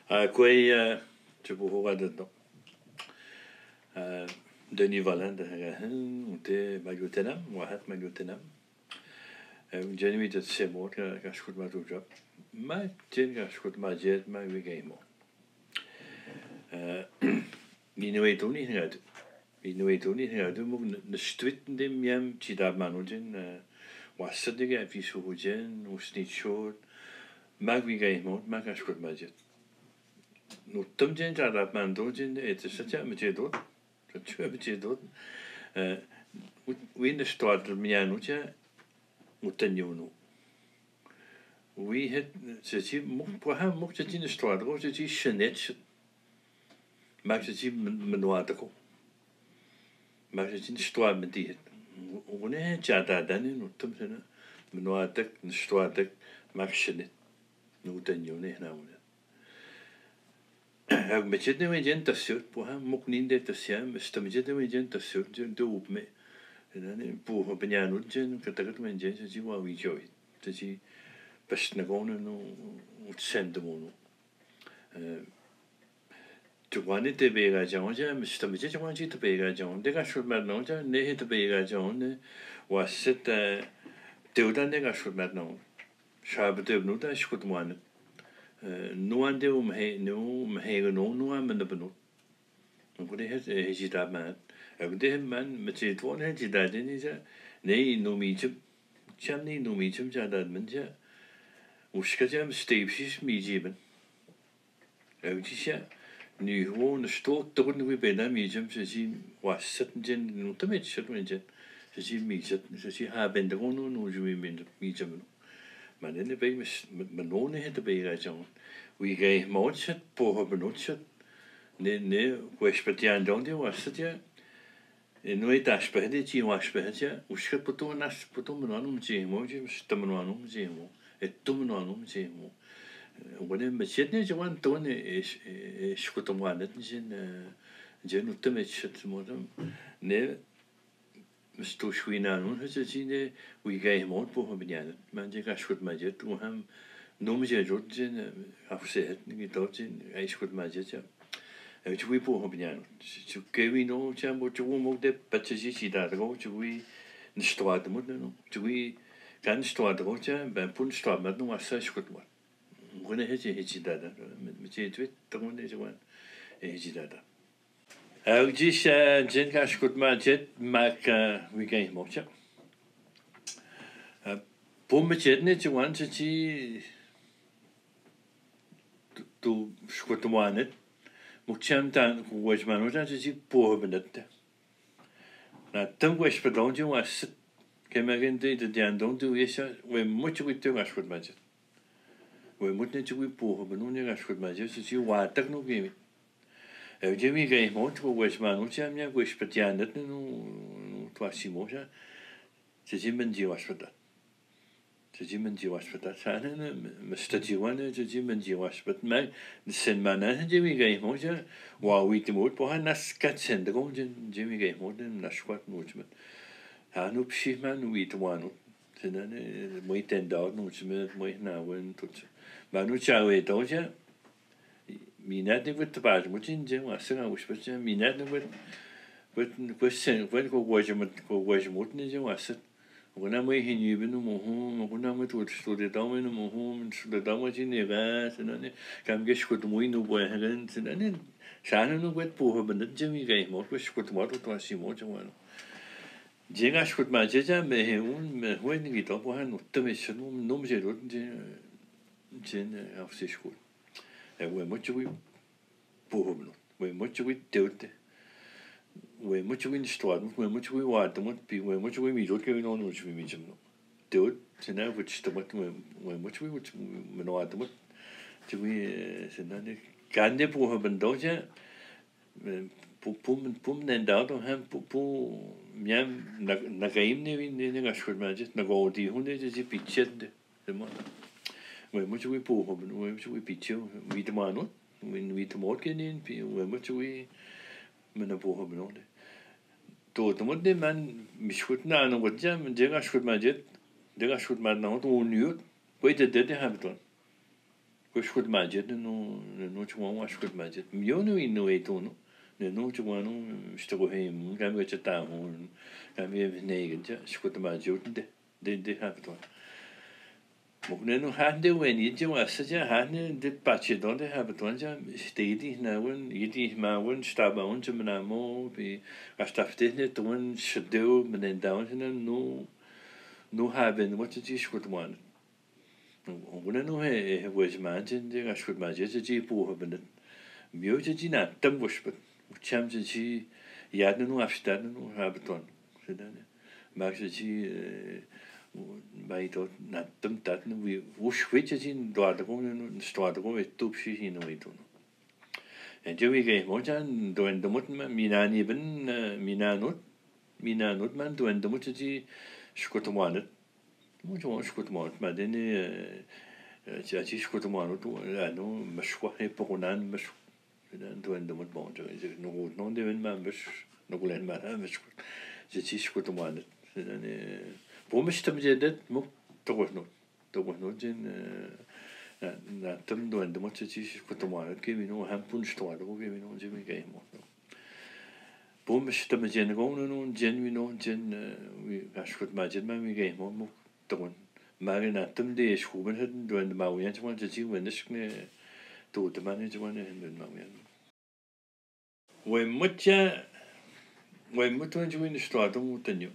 Quoi, tu peux voir dedans. Denis Valland, on était Magotenam, Wahat Magotenam. Jenny dat se mot, ga schud ma job. Ma jen ga schud ma jet ma wigamo. Ni weet ook niet uit. Ni weet ook niet uit. We moeten de stritten dem jam chidab manujin was sadige fi suhujen, usnit short. Ma wigamo, ma ga schud ma jet. No tumjen chadab mandojin et satja met je dood. Dat je met je dood. We in de stad mianutja mutanyono. We het ze mocht het in de stad, roos het is chenet. Maakt het in menoatako. Maakt het in de stad met die. Wanneer jada dan in utumsena menoatak in de stad maakt chenet. Mutanyono nou. Met je de wejen tasut, poha mocht niet de tasja, met stemje de wejen tasut, de op me. En dan poha benjanutjen, katakat wejen, ze zien wat we joy. Ze zien best naar gewoon het zenden wonen. Toen te bega jonge, met stemje jonge te bega jonge. De gas voor met nou, nee te bega jonge, was het deeldan de gas voor met nou. Schaap het nu dat is goed man. Nu aan de omheen nu aan men de benut. Maar voor de het je dat man. En de man met je toon het je dat in is nee no mietje. Jam nee no mietje ja dat men ja. Uschat jam steepjes mietje ben. En je ja nu gewoon de stoot toch we bij dat mietje ze zien was zitten jin nu te met zit men jin. Ze zien mietje ze zien hebben de gewoon nu zo mietje. Maar in de bij met nonen het bij rajon. We gaan mootje voor benutsen. Nee, we spelen dan die was het ja. En nu het aspect die was het ja. We schrijven toch naast potom benanum je mootje, stemmenanum je mo. Het tomenanum je mo. Wanneer met je niet zo aan toon is goed om aan het zijn. Je nu te met je te moeten. Nee. Mas tu schwina nun het zien we gaan moot voor beneden. Maar je gaat goed met je toe hem. Noem je het zijn afzet niet dat zijn hij is goed met je ja. Het je voor beneden. Zo Kevin no ja moet je ook de patjes daar go je we de straat moet no. Je kan straat go ja bij punt straat met no was is goed maar. Wanneer het je dat met je twee dan deze one het je dat. Just jen ga goed met je maak we gaan moot ja. Pom met je net je want je tu scotomanet mucham tan was manuta je po benette na tam was pedonje was kemagen de dan do is we moet we te was goed met je we moet net je po benoemd was goed met je je water nog geven je wie ga moet was manuta ja was petian net no twasi moja je zien men je was voor dat je zien men je was voor dat zijn met stadioane je zien men je was met mij de sen mannen je wie ga moet ja wou we te moet po nas katsen de gewoon je wie ga moet na squat moet met han op zich man we te wano ze dan mooi ten dag moet met mooi nou en tot maar nu zou het ook ja minat niet te paard moet in je was er was het minat niet wat sen wat was je moet niet je was het Wanneer wij hier nu binnen mogen, wanneer we tot de dames in mogen, de dames in de gas, en dan kan je schot mooi nu bij hen, en dan zijn nu wat pogen ben dat je niet krijgt, maar we schot maar tot was je moet gewoon. Je gaat schot maar je ja met hem, met hoe niet dat we gaan nog te missen, noem je dat je af zich schot. En we moeten we pogen, we moeten we doen. We moeten we in de straat, we moeten we water, we moeten we niet ook gaan ons we niet doen. Dood, zijn nou wat stemmen, we moeten we met water moet. Je we zijn dan kan de poe hebben dat ja. Pum en daar dan hem poe ja na geheim niet gas goed maar just na go die honde is die pitchet de man. We moeten we poe hebben, we moeten we pitchen, wie de man hoor. We te morgen in, we moeten we met een poe hebben nodig. Tot moet de man misschien na een wat ja, de gas goed maar jet, de gas goed maar nou toen nu, weet je dat hebben dan. Kushkut majid no chwan washkut majid. Miono ino etono. No chwano stego hem gam get ta hon gam we negen ja skut majid de haft. Mogne no hande wen je was ja hande de patje don de haft wan ja stedi na wen yidi ma wen staba on je na mo bi astafte net don shdo men down no haben wat je skut wan. Mogne no he was man je skut majid je po haben. Mio je na tam was Cham je yaden no afstaden no haft wan. Maar je bij dat na dem dat nu hoe switch in daar de gewoon staat gewoon het top zich in nooit doen en je weet gewoon dan doen de moet mina niet ben mina not man doen de moet je schot man het moet je schot man maar dan je schot man het ja no مشروع هي بقولان مش doen de moet bon je no no de ben maar no gulen maar مش je schot man het dan 보험시스템 제det 뭐 또고노 진 나 뜸도 안 되면 지시 것도 뭐 게임이노 한 분도 안 하고 게임이노 지금 게임 뭐 보험시스템 제는 거는 제미노 젠 위 가시고 맞지만 위 게임 뭐 또고 말이나 뜸대 쇼ben 했던 돈 마우야 정말 지금 when this 또 드만이 정말 했는 마우야 왜 못은 지금 스타도 못했냐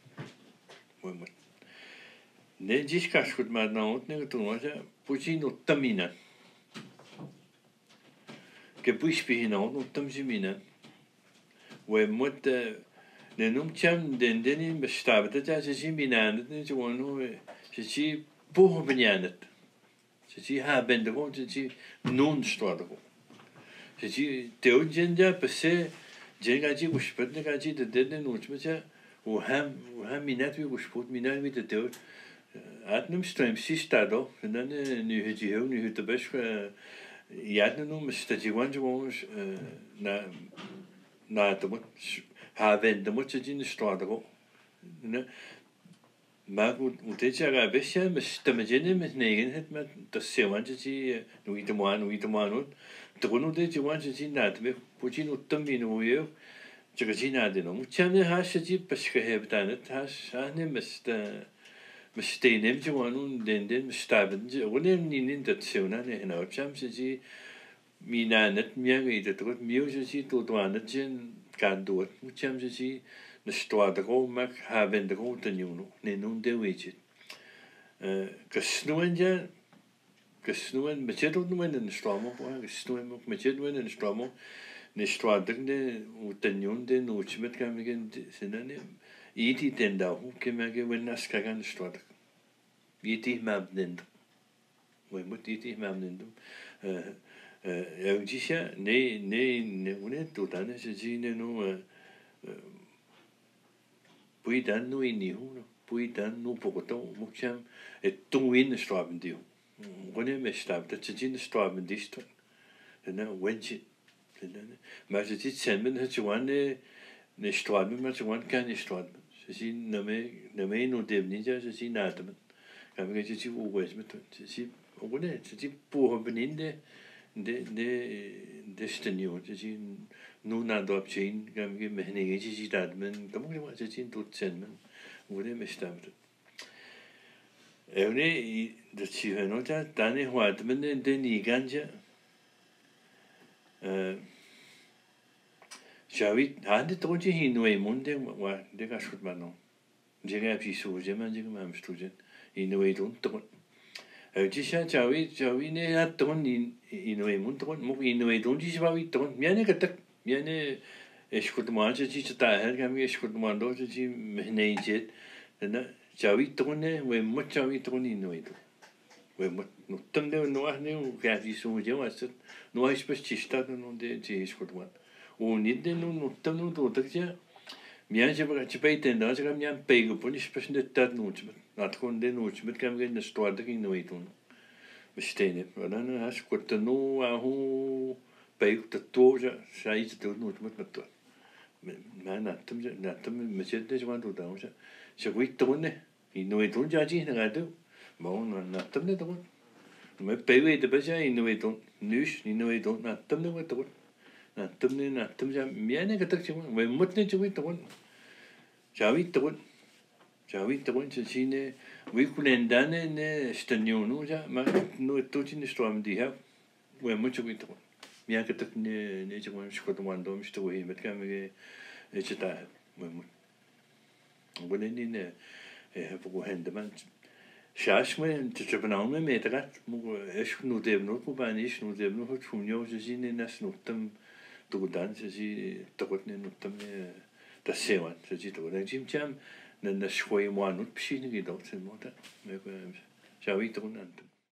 Ne dziś kaszkut ma na odnego to może później no tamina. Ke później na odno tam zimina. We mot ne num cham den bestabt dat ze zimina ne gewoon no ze ci poho benjanet. Ze ci ha ben de gewoon ze ci non storde. Ze ci teo jenja pese jenga ji uspet ne ga ji de den no chmecha وهم minat wie gespot minat wie de teo Adnum stream sistado, en dan nu het je heel nu het de best jadnum dat je gewoon na de moet hebben de moet je in de straat go. Maar goed dit jaar best ja met stemmen met negen het met dat ze want je nu iets maar toen dit je want je na het met putin utam nu je je gezien hadden no moet je haast je pas gehebt aan het haast aan Misschien neemt je gewoon den staben je wanneer niet dat zo na ne nou cham je mina net meer weet het goed meer je tot wanneer je kan doen moet cham je de straat gewoon maar hebben de grote nieuw nee nun de weet je gesnoen met je doen in de straat maar gesnoen met je doen in de straat maar de straat de de nieuw de nooit met kan beginnen zijn Iti tenda hoe kemage wennas kagan stad. Iti mabnend. We moet iti mabnend. Eugisia ne une totane se zine no puidan no ini hu puidan no pokoto mukcham et tuin straben dio. Wanneer me stab dat ze zine straben dist. En wenje. Maar ze zit zijn het zwane ne straben maar zwane kan straben. Ze zien na me no devninja ze zien natem. Kan we je zien hoe met ze zien wanneer ze zien poe beninde de stenio ze zien nu na dat zien kan we met ne je zien dat men kan we ze zien tot zijn men wanneer me stab. Nee, dat zie je nou dat dan is wat men de niet ganja. Jawi hande toch je hier nooit monde waar de gaat goed maar nou. Je gaat je zo je man je maar stoelen in nooit doen toch. Je zei Jawi nee had toch in nooit monde toch moet in nooit doen je zou toch miane dat miane is goed maar je ziet dat her gaan we is goed maar dat je nee je en Jawi toch nee we moet Jawi toch in nooit doen. We moet nog dan de nog nee gaat je zo je was het nog is pas chista dan de je is goed maar niet de nu dan nu dat je mian je bij je bij ten dat je mian pego pun is pas net dat nooit met gewoon de nooit met kan we de stoort in nooit doen we stenen maar dan has kort no hoe pego de toja zij het doen nooit met dat maar natum met je de gewoon doen ze weet toch nee in nooit doen ja je gaat doen maar natum net doen me pewe de baja inwe don nush inwe don na tamne we to na tamja miane gatak chi we mutne chi we to jawi to chi ne we kulendane ne stanyo no ja ma no to chi ne strom di ha we mucho we to mia gatak ne chi wan shko to wan dom sto we met kam ge chita we mu ngone ni ne bu hende man شاش من تجربنا ما ميترات مو إيش نوديبنو كوباني إيش نوديبنو هو تفونيو جزيني ناس نوتم تقولان جزي تقولني نوتم تسيوان جزي تقولان جيم جام نشوي موانوت بشي نجي دوت الموتا ما يكون شاوي تقولان